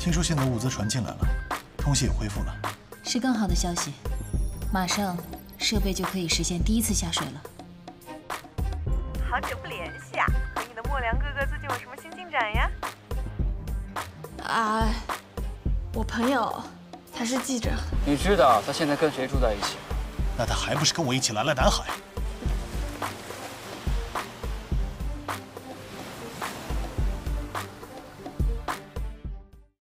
听说现在物资船进来了，通信也恢复了， 是更好的消息。马上设备就可以实现第一次下水了。 好久不联系啊，和你的莫良哥哥最近有什么新进展呀？ 啊，我朋友他是记者。 你知道他现在跟谁住在一起？ 那他还不是跟我一起来了南海？